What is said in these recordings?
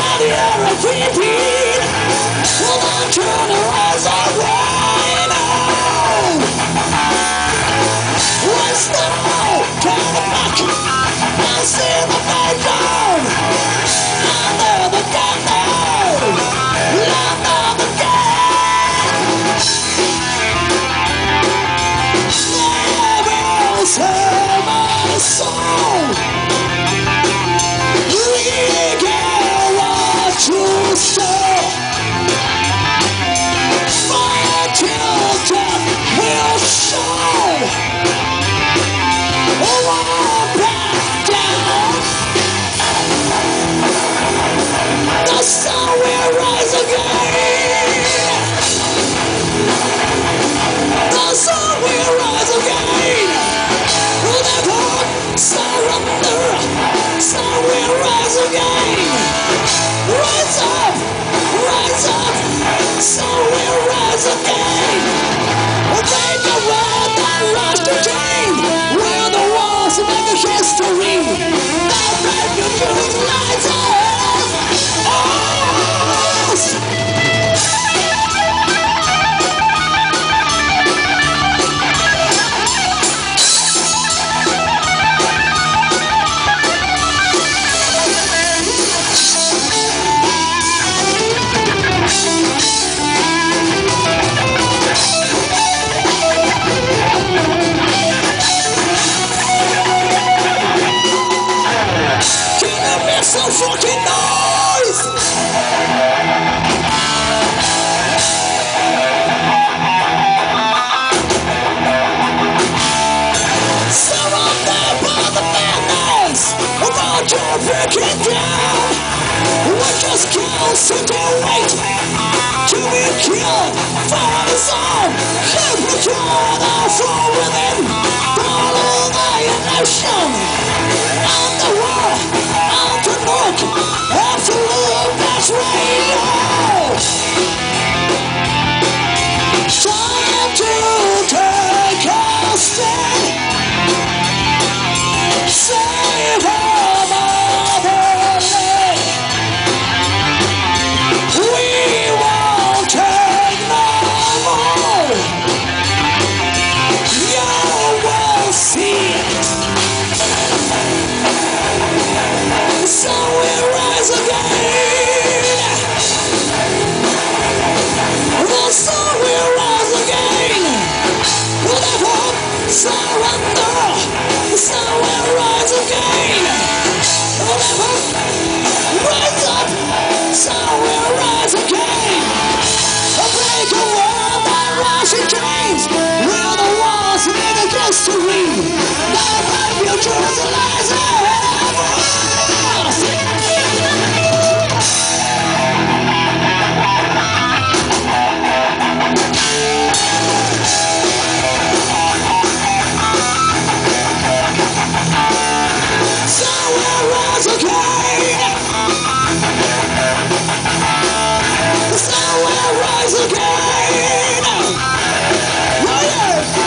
that the air of repeat. Well, then turn the rise of rain. When snow turn the back and see the fade down. Under the thunder, land of the dead. Never save my soul. We get what you say. My children will show. Walk back down. The sun will rise again. The sun will rise again. Never surrender. Sun will rise again. Rise up, rise up. Sun will rise again. Take a road that rush to change. Where the walls make a history. The refuge lights up. Some fucking noise! Surrounded by the madness, without your breaking down. We just can't sit and wait to be killed for his own. Keep control from within. Follow the emotion and the war. Absolute betrayal. Time to take a stand. Save our motherland. We won't take no more. You will see. The sun will rise again. The sun will rise again. Never surrender. The sun will rise again. Never rise up. The sun will rise again. Break a world that rushing chains. Where the walls make a history. The refuge lies ahead of us. Sun will rise again. The sun will rise again. Oh yeah.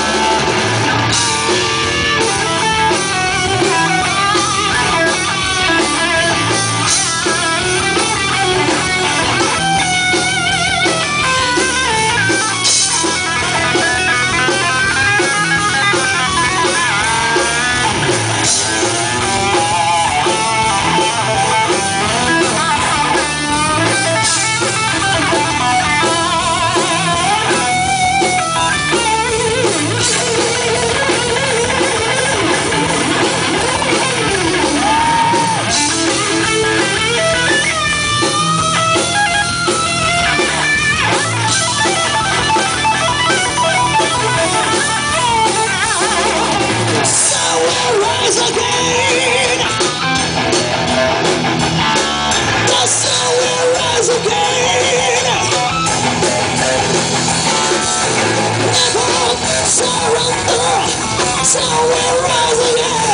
Sun will rise again.